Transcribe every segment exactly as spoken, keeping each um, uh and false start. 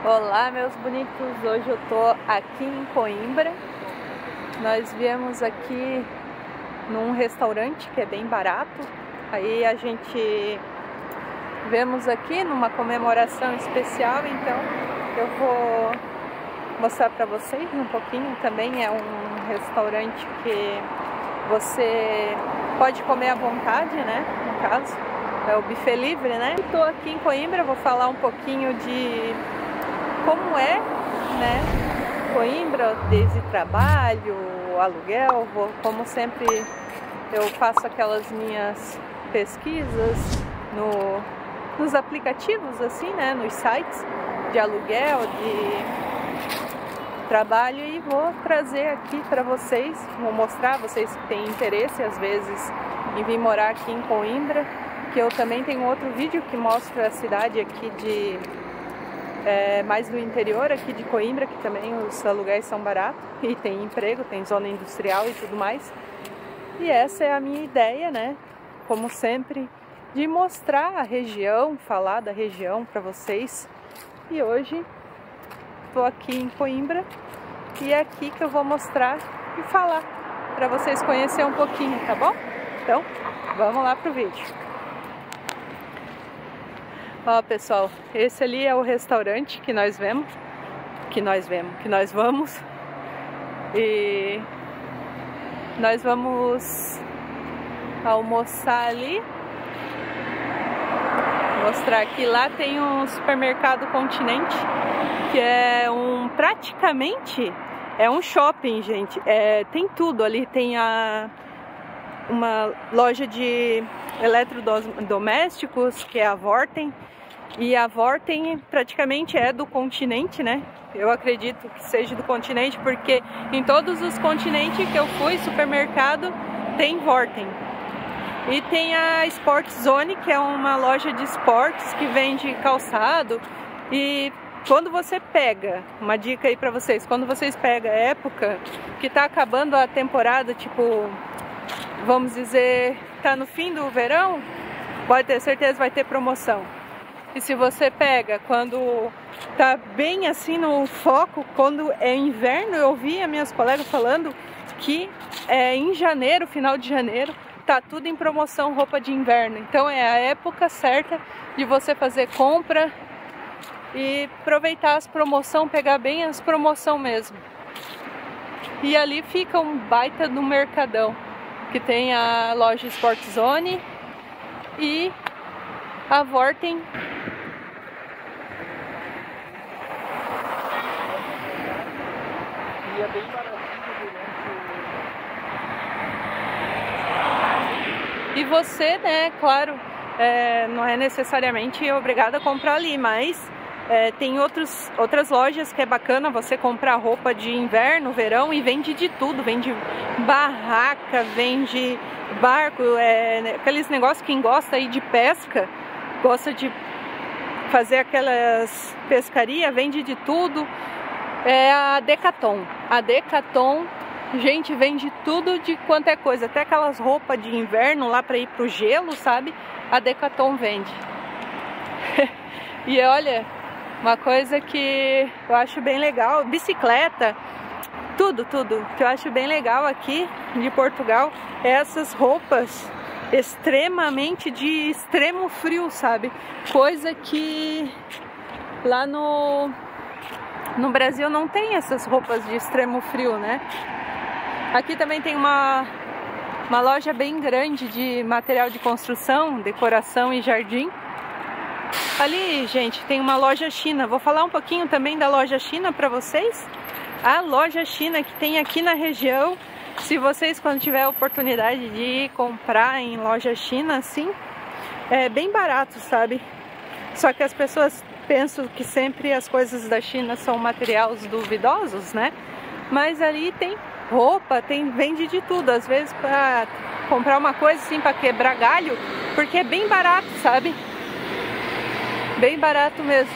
Olá, meus bonitos, hoje eu tô aqui em Coimbra. Nós viemos aqui num restaurante que é bem barato. Aí a gente viemos aqui numa comemoração especial, então eu vou mostrar para vocês um pouquinho. Também é um restaurante que você pode comer à vontade, né? No caso, é o buffet livre, né? Estou aqui em Coimbra, vou falar um pouquinho de como é, né, Coimbra, desde trabalho, aluguel. Vou, como sempre, eu faço aquelas minhas pesquisas no, nos aplicativos, assim, né, nos sites de aluguel, de trabalho, e vou trazer aqui para vocês, vou mostrar, vocês que têm interesse, às vezes, em vir morar aqui em Coimbra, que eu também tenho outro vídeo que mostra a cidade aqui de... É, mais do interior aqui de Coimbra, que também os aluguéis são baratos e tem emprego, tem zona industrial e tudo mais. E essa é a minha ideia, né? Como sempre, de mostrar a região, falar da região para vocês. E hoje estou aqui em Coimbra e é aqui que eu vou mostrar e falar para vocês conhecerem um pouquinho, tá bom? Então, vamos lá pro vídeo. Ó, pessoal, esse ali é o restaurante que nós vemos, que nós vemos, que nós vamos, e nós vamos almoçar ali. Vou mostrar aqui, lá tem um supermercado Continente, que é um, praticamente, é um shopping, gente, é, tem tudo ali, tem a, uma loja de eletrodomésticos, que é a Vorten. E a Vorten praticamente é do Continente, né? Eu acredito que seja do Continente, porque em todos os continentes que eu fui, supermercado, tem Vorten. E tem a Sport Zone, que é uma loja de esportes que vende calçado. E quando você pega, uma dica aí pra vocês, quando vocês pegam a época que tá acabando a temporada, tipo, vamos dizer, tá no fim do verão, pode ter certeza que vai ter promoção. E se você pega quando tá bem assim no foco, quando é inverno, eu ouvi as minhas colegas falando que é em janeiro, final de janeiro, tá tudo em promoção, roupa de inverno. Então é a época certa de você fazer compra e aproveitar as promoções, pegar bem as promoções mesmo. E ali fica um baita do mercadão, que tem a loja Sport Zone e a Vorten. E é bem baratinho durante o... E você, né, claro, é, não é necessariamente obrigado a comprar ali, mas é, tem outros, outras lojas que é bacana você comprar roupa de inverno, verão, e vende de tudo, vende barraca, vende barco, é, aqueles negócios, quem gosta aí de pesca, gosta de fazer aquelas pescarias, vende de tudo. É a Decathlon. A Decathlon, gente, vende tudo de quanto é coisa, até aquelas roupas de inverno lá para ir pro gelo, sabe? A Decathlon vende. E olha, uma coisa que eu acho bem legal, bicicleta, tudo, tudo, que eu acho bem legal aqui de Portugal, é essas roupas extremamente de extremo frio, sabe? Coisa que lá no, no Brasil não tem essas roupas de extremo frio, né? Aqui também tem uma, uma loja bem grande de material de construção, decoração e jardim. Ali, gente, tem uma loja China. Vou falar um pouquinho também da loja China para vocês. A loja China que tem aqui na região, se vocês, quando tiver a oportunidade de comprar em loja China, assim, é bem barato, sabe? Só que as pessoas pensam que sempre as coisas da China são materiais duvidosos, né? Mas ali tem roupa, tem, vende de tudo. Às vezes para comprar uma coisa assim, para quebrar galho, porque é bem barato, sabe? Bem barato mesmo.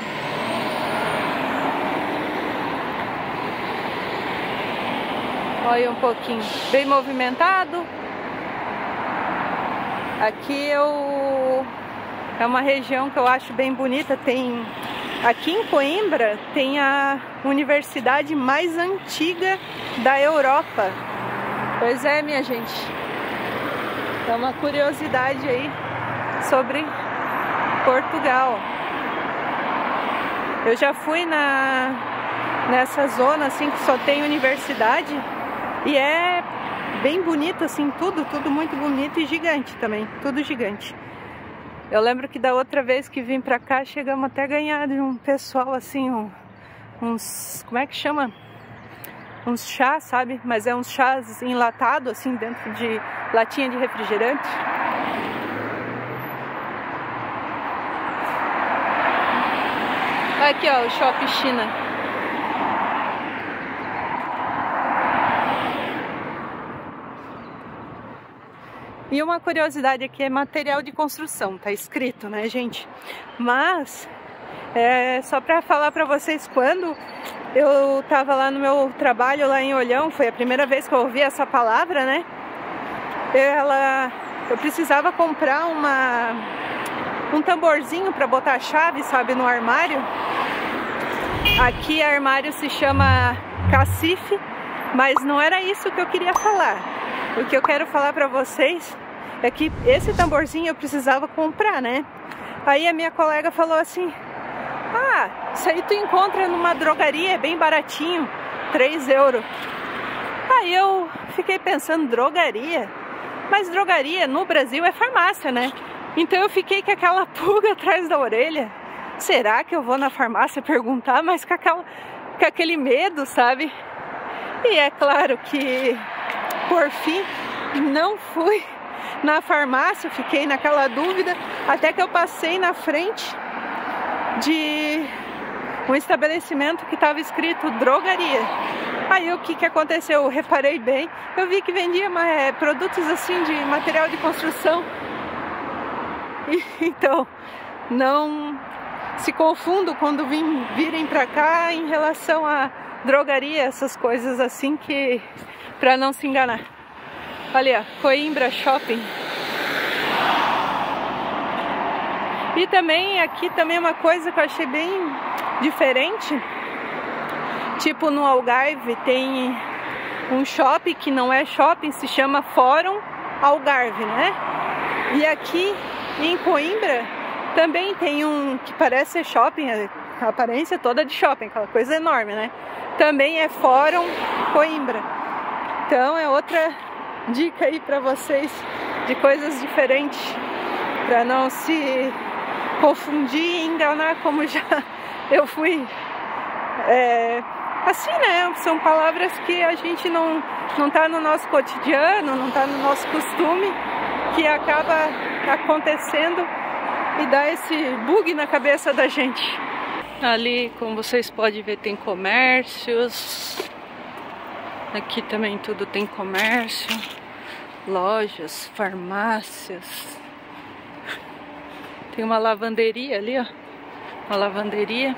Olha um pouquinho, bem movimentado. Aqui eu... é uma região que eu acho bem bonita, tem aqui em Coimbra tem a universidade mais antiga da Europa. Pois é, minha gente. É uma curiosidade aí sobre Portugal. Eu já fui na, nessa zona assim que só tem universidade e é bem bonito assim, tudo, tudo muito bonito e gigante também, tudo gigante. Eu lembro que da outra vez que vim pra cá, chegamos até a ganhar de um pessoal assim, um, uns, como é que chama? Uns chás, sabe? Mas é uns chás enlatados assim, dentro de latinha de refrigerante. Aqui ó, o Shopping China. E uma curiosidade aqui é material de construção, tá escrito, né, gente? Mas é só pra falar pra vocês, quando eu tava lá no meu trabalho lá em Olhão, foi a primeira vez que eu ouvi essa palavra, né? Ela, eu precisava comprar uma, um tamborzinho pra botar a chave, sabe, no armário. Aqui armário se chama cacife, mas não era isso que eu queria falar. O que eu quero falar pra vocês é que esse tamborzinho eu precisava comprar, né? Aí a minha colega falou assim: ah, isso aí tu encontra numa drogaria, é bem baratinho, três euros. Aí eu fiquei pensando, drogaria? Mas drogaria no Brasil é farmácia, né? Então eu fiquei com aquela pulga atrás da orelha. Será que eu vou na farmácia perguntar? Mas com, aquela, com aquele medo, sabe? E é claro que, por fim, não fui na farmácia, fiquei naquela dúvida, até que eu passei na frente de um estabelecimento que estava escrito drogaria. Aí o que que aconteceu? Eu reparei bem, eu vi que vendia é, produtos assim de material de construção. E, então, não se confundam quando vim, virem pra cá em relação a drogaria, essas coisas assim, que pra não se enganar. Olha, Coimbra Shopping. E também aqui também uma coisa que eu achei bem diferente, tipo no Algarve tem um shopping que não é shopping, se chama Fórum Algarve, né? E aqui em Coimbra também tem um que parece ser shopping, a aparência toda de shopping, aquela coisa enorme, né? Também é Fórum Coimbra. Então é outra dica aí pra vocês de coisas diferentes, pra não se confundir e enganar, como já eu fui. É, assim, né? São palavras que a gente não, não tá no nosso cotidiano, não tá no nosso costume, que acaba acontecendo e dá esse bug na cabeça da gente. Ali, como vocês podem ver, tem comércios. Aqui também tudo tem comércio, lojas, farmácias. Tem uma lavanderia ali, ó. Uma lavanderia.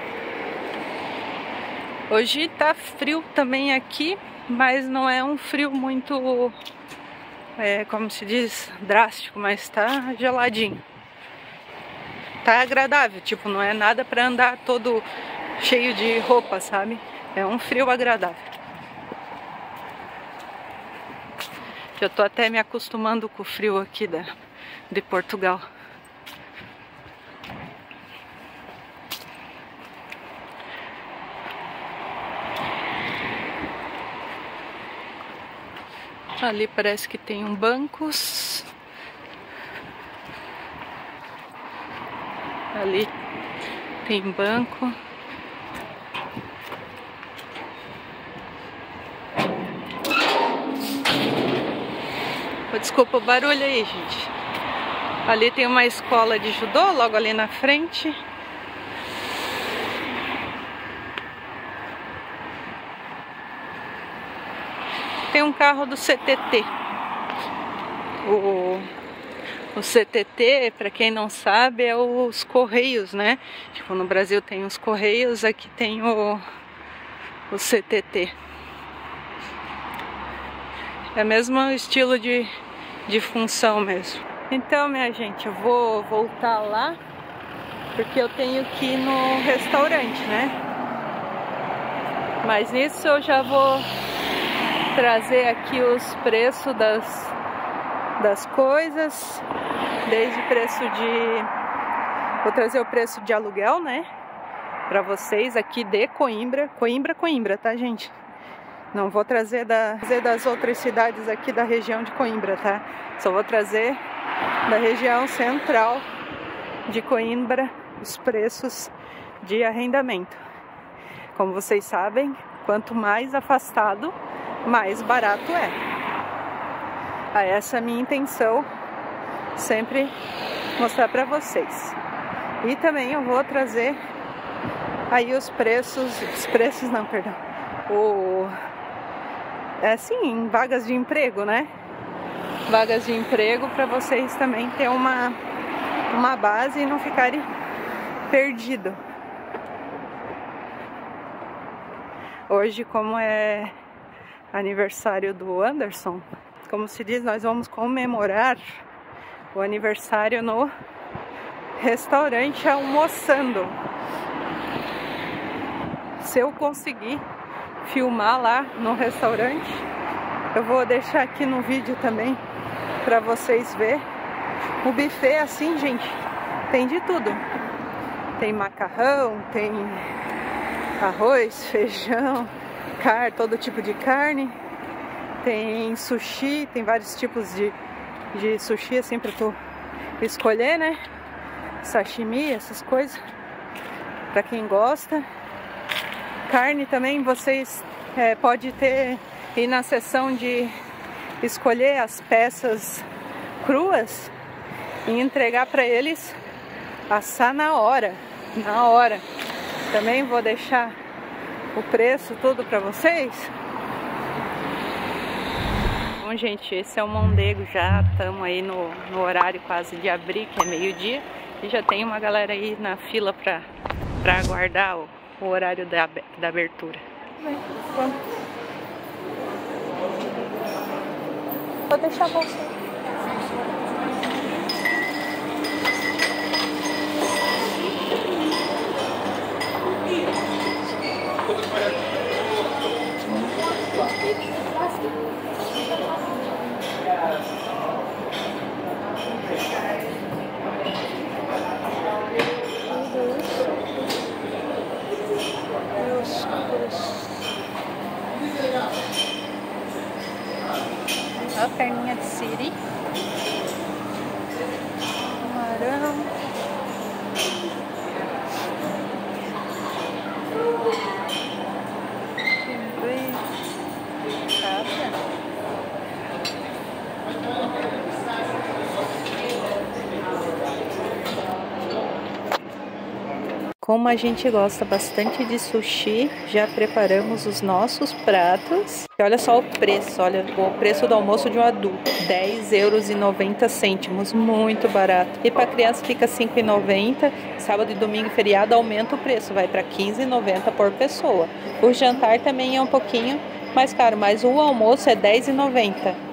Hoje tá frio também aqui, mas não é um frio muito, é, como se diz, drástico, mas tá geladinho. Tá agradável, tipo, não é nada pra andar todo cheio de roupa, sabe? É um frio agradável. Eu tô até me acostumando com o frio aqui da, de Portugal. Ali parece que tem um bancos. Ali tem banco. Desculpa o barulho aí, gente. Ali tem uma escola de judô, logo ali na frente. Tem um carro do C T T. O, o C T T, para quem não sabe, é os Correios, né? Tipo, no Brasil tem os Correios, aqui tem o, o C T T. É o mesmo estilo de, de função mesmo. Então, minha gente, eu vou voltar lá. porque eu tenho que ir no restaurante, né? Mas nisso eu já vou trazer aqui os preços das, das coisas, desde o preço de... Vou trazer o preço de aluguel, né? Pra vocês aqui de Coimbra. Coimbra, Coimbra, tá, gente? Não vou trazer, da, trazer das outras cidades aqui da região de Coimbra, tá? Só vou trazer da região central de Coimbra os preços de arrendamento. Como vocês sabem, quanto mais afastado, mais barato é. Ah, essa é a minha intenção, sempre mostrar pra vocês. E também eu vou trazer aí os preços, os preços não, perdão, o... é assim, vagas de emprego, né? Vagas de emprego para vocês também ter uma, uma base e não ficarem perdidos. Hoje, como é aniversário do Anderson, como se diz, nós vamos comemorar o aniversário no restaurante almoçando. Se eu conseguir filmar lá no restaurante, eu vou deixar aqui no vídeo também para vocês verem. O buffet assim, gente, tem de tudo. Tem macarrão, tem arroz, feijão, carne, todo tipo de carne. Tem sushi, tem vários tipos de, de sushi assim para tu escolher, né? Sashimi, essas coisas, para quem gosta. Carne também, vocês é, pode ter, ir na seção de escolher as peças cruas e entregar para eles assar na hora, na hora. Também vou deixar o preço tudo para vocês. Bom, gente, esse é o Mondego, já estamos aí no, no horário quase de abrir, que é meio-dia, e já tem uma galera aí na fila para para aguardar o, o horário da, da abertura. Vamos. Vou deixar você. Ó, perninha de siri, camarão, Como a gente gosta bastante de sushi, já preparamos os nossos pratos. E olha só o preço, olha o preço do almoço de um adulto, dez euros e noventa cêntimos, muito barato. E para criança fica cinco reais e noventa centavos, sábado e domingo e feriado aumenta o preço, vai para quinze reais e noventa centavos por pessoa. O jantar também é um pouquinho mais caro, mas o almoço é dez reais e noventa centavos.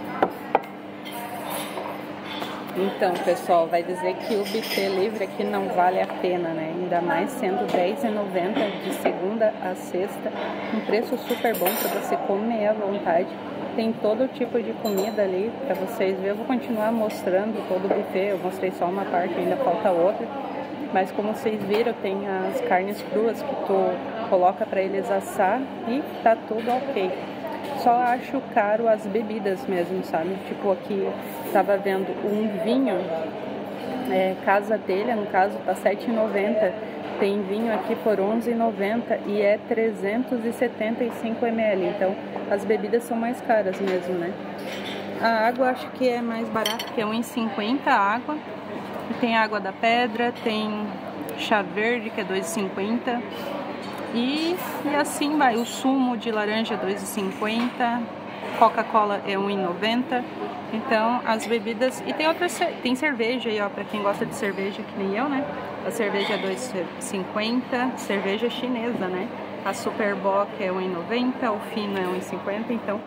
Então, pessoal, vai dizer que o buffet livre aqui não vale a pena, né? Ainda mais sendo dez reais e noventa centavos de segunda a sexta, um preço super bom para você comer à vontade. Tem todo tipo de comida ali para vocês verem. Eu vou continuar mostrando todo o buffet, eu mostrei só uma parte, ainda falta outra. Mas como vocês viram, tem as carnes cruas que tu coloca para eles assar e tá tudo ok. Só acho caro as bebidas mesmo, sabe? Tipo, aqui tava vendo um vinho, é, Casa Telha, no caso, tá sete reais e noventa centavos. Tem vinho aqui por onze reais e noventa centavos e é trezentos e setenta e cinco mililitros. Então, as bebidas são mais caras mesmo, né? A água acho que é mais barata, que é um real e cinquenta centavos a água. E tem água da pedra, tem chá verde, que é dois reais e cinquenta centavos. E, e assim vai, o sumo de laranja é dois reais e cinquenta centavos, Coca-Cola é um real e noventa centavos. Então as bebidas, e tem outras, tem cerveja aí, ó, pra quem gosta de cerveja que nem eu, né? A cerveja é dois reais e cinquenta centavos, cerveja chinesa, né? A Super Bock é um real e noventa centavos, o fino é um real e cinquenta centavos,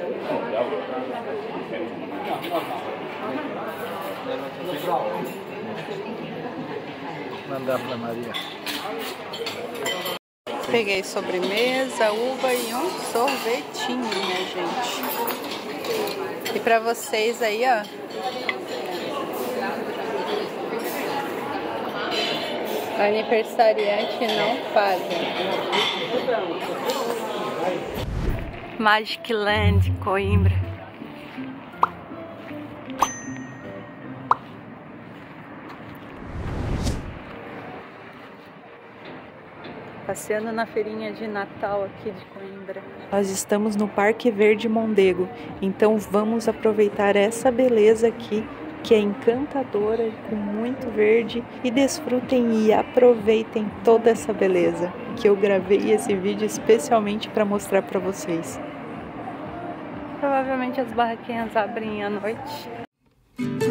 então Mandar pra Maria. Peguei sobremesa, uva e um sorvetinho, minha gente. E pra vocês aí, ó. Aniversariante não paga. Magic Land, Coimbra. Passeando na feirinha de Natal aqui de Coimbra. Nós estamos no Parque Verde Mondego, então vamos aproveitar essa beleza aqui, que é encantadora, com muito verde, e desfrutem e aproveitem toda essa beleza, que eu gravei esse vídeo especialmente para mostrar para vocês. Provavelmente as barraquinhas abrem à noite.